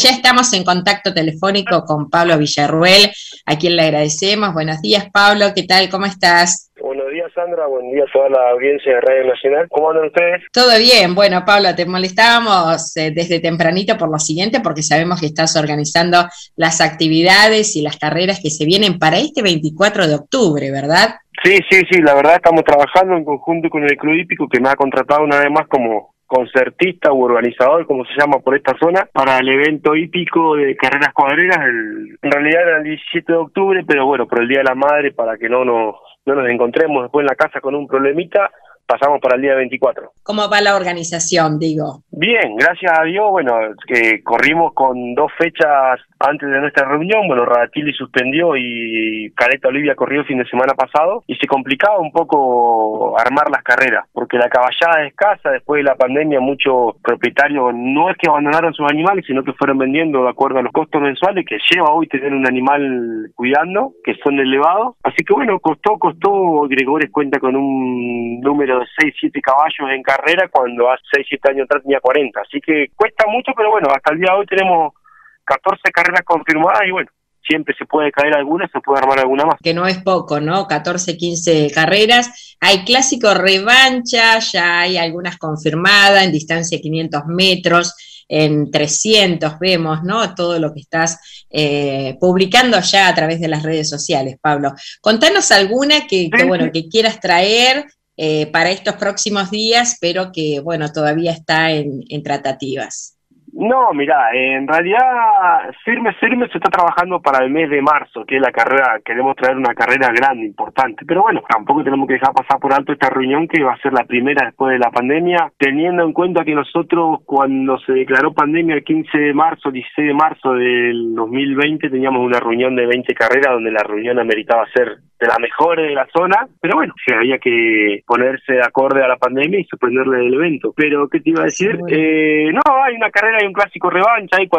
ya estamos en contacto telefónico con Pablo Villarruel, a quien le agradecemos. Buenos días, Pablo, ¿qué tal? ¿Cómo estás? Buenos días, Sandra. Buen día a toda la audiencia de Radio Nacional. ¿Cómo andan ustedes? Todo bien. Bueno, Pablo, te molestábamos desde tempranito por lo siguiente, porque sabemos que estás organizando las actividades y las carreras que se vienen para este 24 de octubre, ¿verdad? Sí, la verdad estamos trabajando en conjunto con el Club Hípico, que me ha contratado una vez más como concertista u organizador, como se llama por esta zona, para el evento hípico de carreras cuadreras. En realidad era el 17 de octubre, pero bueno, por el Día de la Madre, para que no nos encontremos después en la casa con un problemita, pasamos para el día 24. ¿Cómo va la organización, digo? Bien, gracias a Dios. Bueno, que corrimos con 2 fechas antes de nuestra reunión. Bueno, Radatili suspendió y Caleta Olivia corrió el fin de semana pasado, y se complicaba un poco armar las carreras, porque la caballada es escasa. Después de la pandemia, muchos propietarios no es que abandonaron sus animales, sino que fueron vendiendo de acuerdo a los costos mensuales que lleva hoy tener un animal cuidando, que son elevados. Así que bueno, costó. Gregores cuenta con un número de 6-7 caballos en carrera, cuando hace 6-7 años atrás tenía 40. Así que cuesta mucho, pero bueno, hasta el día de hoy tenemos 14 carreras confirmadas, y bueno, siempre se puede caer alguna, se puede armar alguna más. Que no es poco, ¿no? 14, 15 carreras. Hay clásico revancha, ya hay algunas confirmadas en distancia de 500 metros, en 300 vemos, ¿no? Todo lo que estás publicando ya a través de las redes sociales, Pablo. Contanos alguna que quieras traer para estos próximos días, pero que, bueno, todavía está en tratativas. No, mirá, en realidad firme se está trabajando para el mes de marzo, que es la carrera. Queremos traer una carrera grande, importante, pero bueno, tampoco tenemos que dejar pasar por alto esta reunión, que va a ser la primera después de la pandemia, teniendo en cuenta que nosotros, cuando se declaró pandemia el 15 de marzo, 16 de marzo del 2020, teníamos una reunión de 20 carreras, donde la reunión ameritaba ser de las mejores de la zona, pero bueno, había que ponerse de acorde a la pandemia y suspenderle el evento. Pero, ¿qué te iba a decir? No, hay una carrera, hay un clásico revancha, hay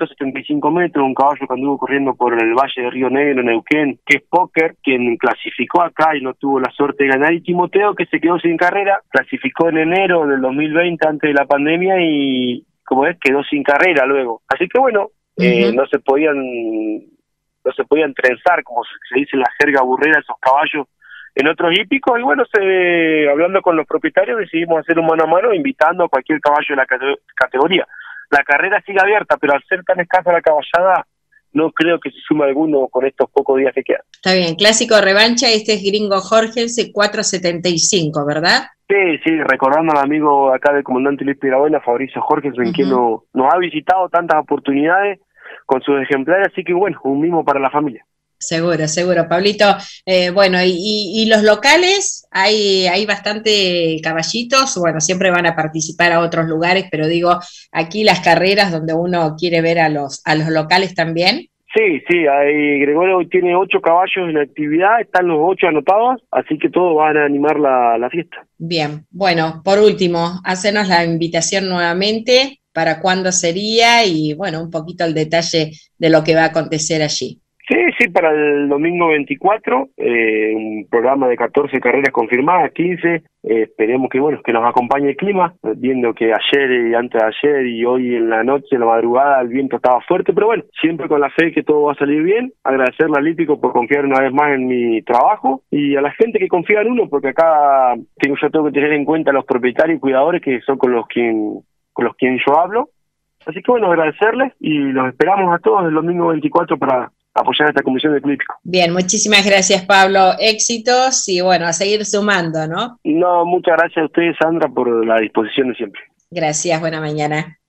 475 metros, un caballo que anduvo corriendo por el Valle de Río Negro, Neuquén, que es Póker, quien clasificó acá y no tuvo la suerte de ganar, y Timoteo, que se quedó sin carrera, clasificó en enero del 2020, antes de la pandemia, y como ves, quedó sin carrera luego. Así que bueno, no se podían trenzar, como se dice en la jerga burrera, esos caballos en otros hípicos, y bueno, hablando con los propietarios, decidimos hacer un mano a mano, invitando a cualquier caballo de la categoría. La carrera sigue abierta, pero al ser tan escasa la caballada, no creo que se sume alguno con estos pocos días que quedan. Está bien, clásico revancha, este es Gringo Jorgensen, 475, ¿verdad? Sí, recordando al amigo acá del comandante Luis Pirabuena, Fabricio Jorgensen, quien nos ha visitado tantas oportunidades con sus ejemplares, así que bueno, un mimo para la familia. Seguro, Pablito. Bueno, y los locales, hay bastante caballitos, bueno, siempre van a participar a otros lugares, pero digo, aquí las carreras donde uno quiere ver a los locales también. Sí, Gregorio tiene 8 caballos en actividad, están los 8 anotados, así que todos van a animar la fiesta. Bien, bueno, por último, hacenos la invitación nuevamente para cuándo sería y, bueno, un poquito el detalle de lo que va a acontecer allí. Sí, para el domingo 24, un programa de 14 carreras confirmadas, 15, esperemos que nos acompañe el clima, viendo que ayer y antes de ayer y hoy en la noche, en la madrugada, el viento estaba fuerte, pero bueno, siempre con la fe que todo va a salir bien. Agradecerle al Hípico por confiar una vez más en mi trabajo, y a la gente que confía en uno, porque acá yo tengo que tener en cuenta a los propietarios y cuidadores, que son con los quien yo hablo. Así que bueno, agradecerles, y los esperamos a todos el domingo 24 para apoyar a esta comisión de Club Hípico. Bien, muchísimas gracias, Pablo. Éxitos y bueno, a seguir sumando, ¿no? No, muchas gracias a ustedes, Sandra, por la disposición de siempre. Gracias, buena mañana.